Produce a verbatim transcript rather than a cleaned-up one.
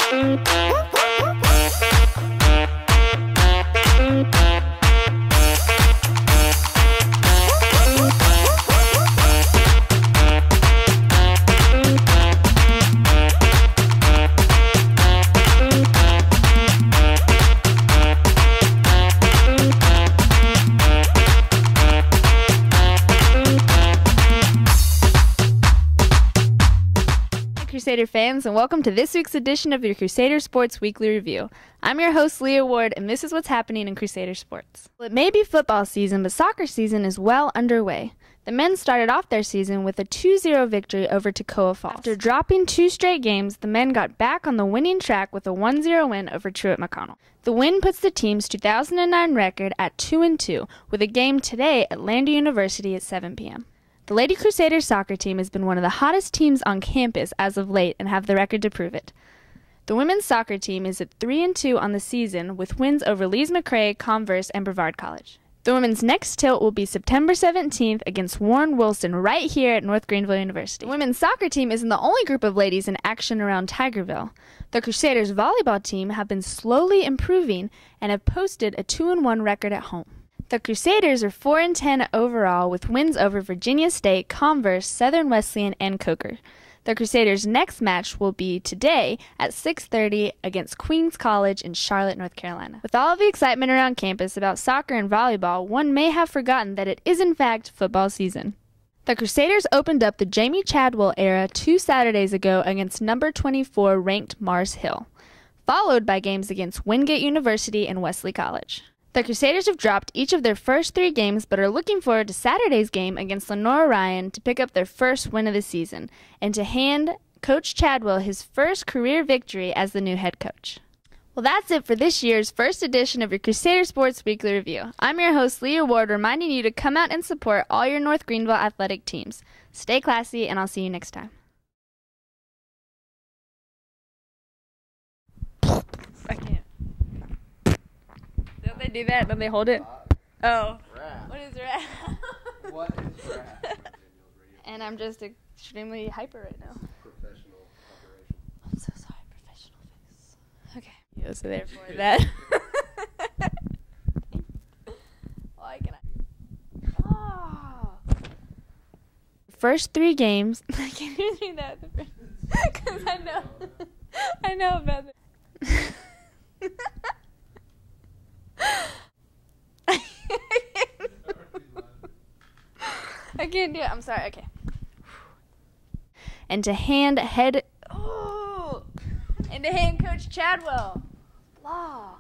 Crusader fans, and welcome to this week's edition of your Crusader Sports Weekly Review. I'm your host, Leah Ward, and this is what's happening in Crusader sports. Well, it may be football season, but soccer season is well underway. The men started off their season with a two zero victory over Toccoa Falls. After dropping two straight games, the men got back on the winning track with a one zero win over Truett-McConnell. The win puts the team's two thousand nine record at two and two, with a game today at Lander University at seven p m The Lady Crusaders soccer team has been one of the hottest teams on campus as of late and have the record to prove it. The women's soccer team is at three and two on the season with wins over Lees McRae, Converse, and Brevard College. The women's next tilt will be September seventeenth against Warren Wilson right here at North Greenville University. The women's soccer team isn't the only group of ladies in action around Tigerville. The Crusaders volleyball team have been slowly improving and have posted a two and one record at home. The Crusaders are four and ten overall with wins over Virginia State, Converse, Southern Wesleyan, and Coker. The Crusaders' next match will be today at six thirty against Queens College in Charlotte, North Carolina. With all of the excitement around campus about soccer and volleyball, one may have forgotten that it is in fact football season. The Crusaders opened up the Jamie Chadwell era two Saturdays ago against number twenty-four ranked Mars Hill, followed by games against Wingate University and Wesley College. The Crusaders have dropped each of their first three games but are looking forward to Saturday's game against Lenore Ryan to pick up their first win of the season and to hand Coach Chadwell his first career victory as the new head coach. Well, that's it for this year's first edition of your Crusader Sports Weekly Review. I'm your host, Leah Ward, reminding you to come out and support all your North Greenville athletic teams. Stay classy, and I'll see you next time. I can't. They do that, then they hold it. Oh. Rat. What is rat? What is rat? And I'm just extremely hyper right now. Professional operation. I'm so sorry, professional face. Okay. Yeah, so therefore that. Why can I? Oh. First three games. I can't even do that. Because I know. I know about it. I can't do it. I'm sorry. Okay. And to hand head. Oh. And to hand Coach Chadwell. Law.